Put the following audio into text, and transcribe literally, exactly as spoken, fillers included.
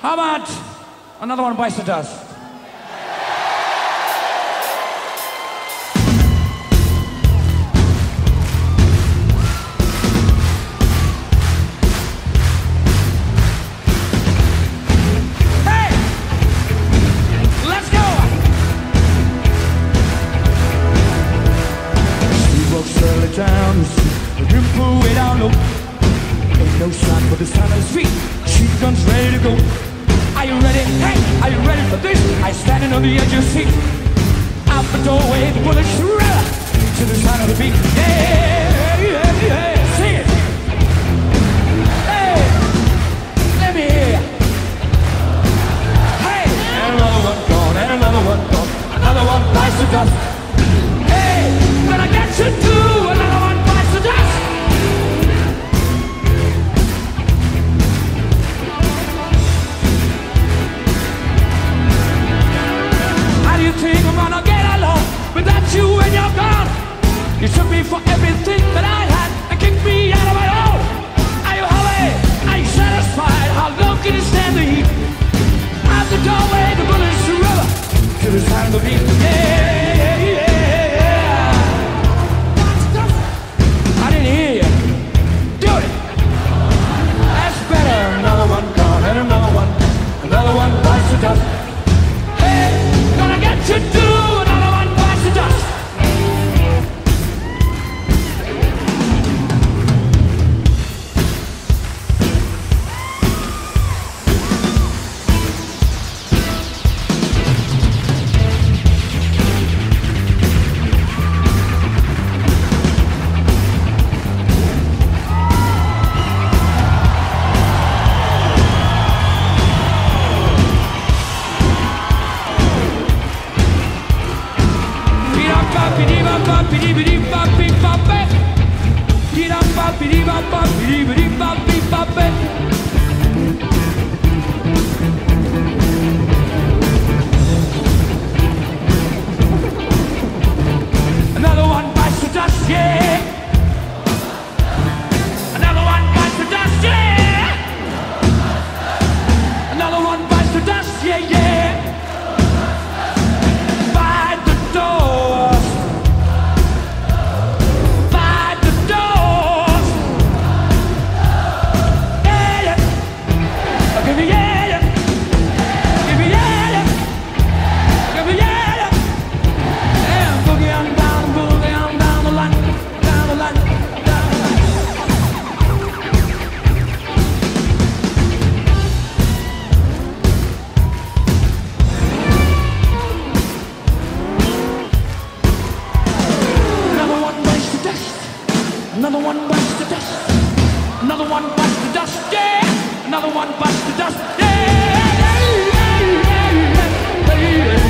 How about another one bites the dust? Down the street, the dimple way down low. Ain't no sign for this time of the street. Sheet guns ready to go. Are you ready? Hey, are you ready for this? I standing on the edge of the seat. Out the doorway, the bullets shrill to the sound of the beat. Yeah, yeah, yeah, sing it. Hey, let me hear ya. Hey, and another one gone, and another one gone. Another one bites the dust. Hey, gonna get you too. Another one bites the dust. How do you think I'm gonna get along without you when you're gone? You took me for everything that I had and kicked me out of my own. Are you happy? Are you satisfied? How long can you stand the heat? Out the doorway, the bullets river to the sound of the beat. Yeah, yeah, yeah. Another one bites the dust. Hey, gonna get you too. Another one bites the dust. Another one bites the dust, yeah. Another one bites the dust, yeah. Another one bites the dust, yeah, yeah. By the doors. By the doors. Yeah, yeah. Give me yeah, yeah. Give me yeah, yeah. Give me yeah, yeah. Yeah, boogie on down, boogie on down the line, down the line, down the line. Another one bites the dust. Another one bites the dust. Another one bites the dust. Yeah. Another one bites the dust. Yeah. Yeah. Yeah. Yeah. Yeah.